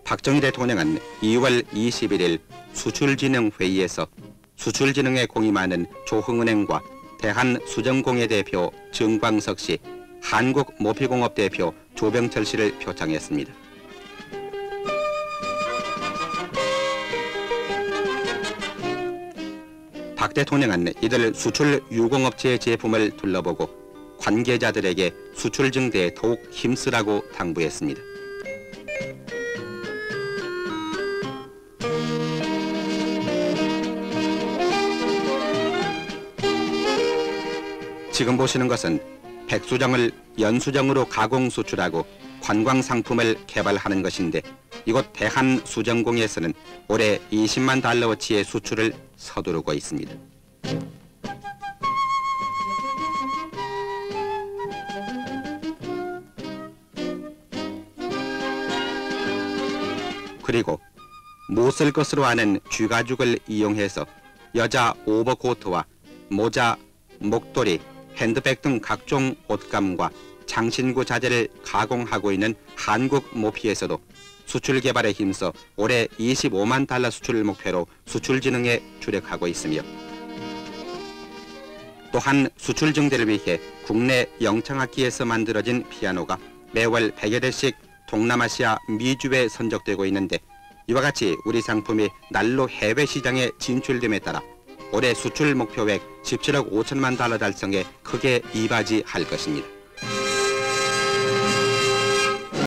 박정희 대통령은 2월 21일 수출진흥회의에서 수출진흥에 공임하는 조흥은행과 대한수정공예 대표 정광석 씨, 한국모피공업 대표 조병철 씨를 표창했습니다. 박 대통령은 이들 수출 유공업체의 제품을 둘러보고 관계자들에게 수출 증대에 더욱 힘쓰라고 당부했습니다. 지금 보시는 것은 백수정을 연수정으로 가공 수출하고 관광 상품을 개발하는 것인데, 이곳 대한수정공예에서는 올해 20만 달러어치의 수출을 서두르고 있습니다. 그리고 못 쓸 것으로 아는 쥐가죽을 이용해서 여자 오버코트와 모자, 목도리, 핸드백 등 각종 옷감과 장신구 자재를 가공하고 있는 한국모피에서도 수출 개발에 힘써 올해 25만 달러 수출을 목표로 수출진흥에 주력하고 있으며, 또한 수출 증대를 위해 국내 영창악기에서 만들어진 피아노가 매월 100여 대씩 동남아시아 미주에 선적되고 있는데, 이와 같이 우리 상품이 날로 해외 시장에 진출됨에 따라 올해 수출 목표액 17억 5천만 달러 달성에 크게 이바지할 것입니다.